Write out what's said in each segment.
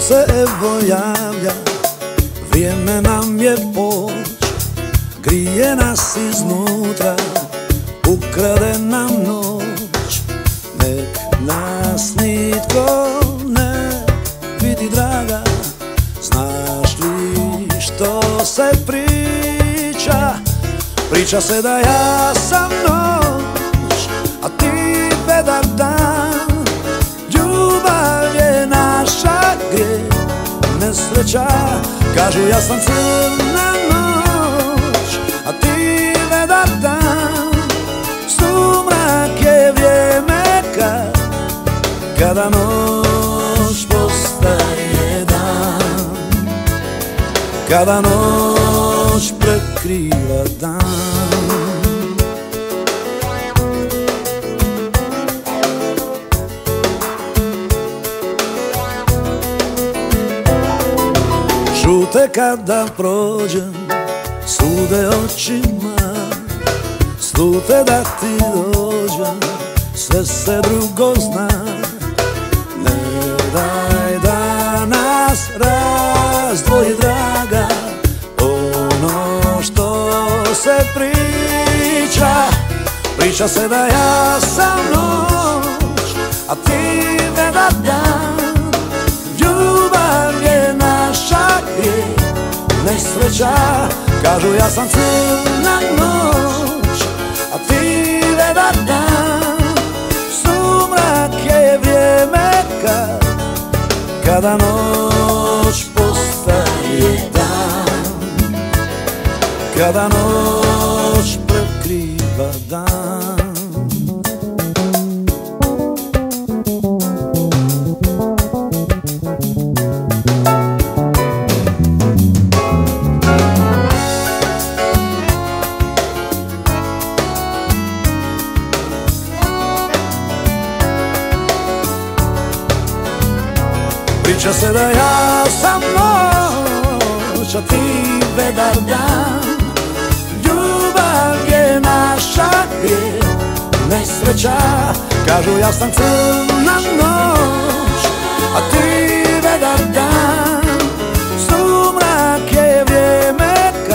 se evo javlja, vrijeme nam je poć, grije nas iznutra, ukrade nam noć. Nek nas nitko ne vidi, draga, znaš li što se priča? Priča se da ja sam noć, a ti vedar dan. Ljubav je naša grijeh, nesreća. Kažu ja sam crna noć, a ti vedar dan. Sumrak je vrijeme kada noć postaje dan, kada noć prekriva dan. Žute kada prođem, sude očima, slute da ti dođem, sve se drugo zna. Ne daj da nas razdvoji, draga, ono što se priča. Priča se da ja sam noć, a ti vedar dan. Ljubav je naša grijeh, nesreća. Kažu ja sam crna noć, a ti vedar dan. Sumrak je vrijeme kada noć postaje dan, kada noć prekriva dan. Priča se da ja sam noć, a ti vedar dan. Ljubav je naša grijeh, nesreća. Kažu ja sam crna noć, a ti vedar dan. Sumrak je vrijeme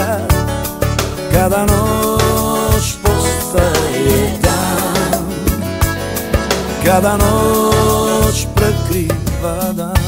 kada noć postaje dan, kada noć prekriva dan.